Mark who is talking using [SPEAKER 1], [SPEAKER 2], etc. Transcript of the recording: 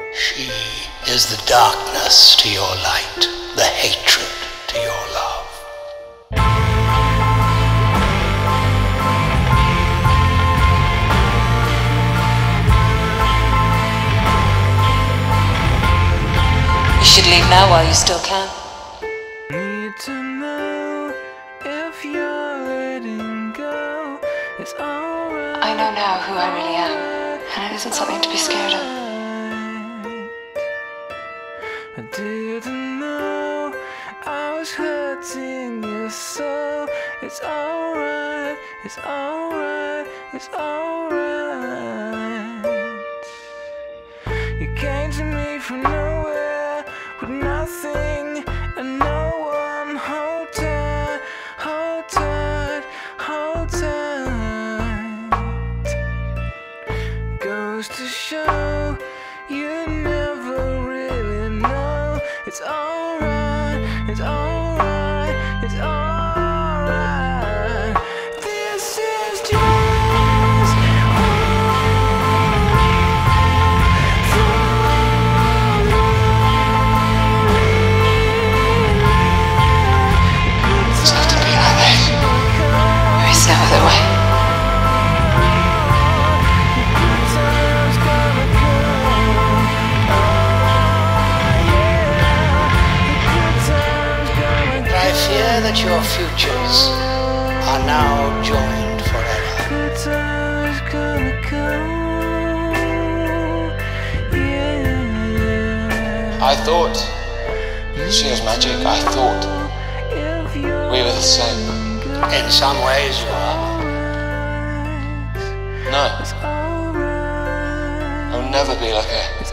[SPEAKER 1] She is the darkness to your light, the hatred to your love.
[SPEAKER 2] You should leave now while you still can.
[SPEAKER 3] Need to know if you're letting go. It's alright.
[SPEAKER 2] I know now who I really am, and it isn't something to be scared of.
[SPEAKER 3] I didn't know I was hurting you so. It's alright, it's alright, it's alright. You came to me from nowhere with nothing and no one. Hold tight, hold tight, hold tight. Goes to show you never really know. It's alright, it's alright, it's alright. This is just
[SPEAKER 2] It's not to be either. There is no other way.
[SPEAKER 1] I fear that your futures are now joined forever.
[SPEAKER 3] good times gonna come, yeah.
[SPEAKER 4] I thought she was magic. I thought we were the same.
[SPEAKER 1] In some ways you are.
[SPEAKER 4] No, I'll never be like her.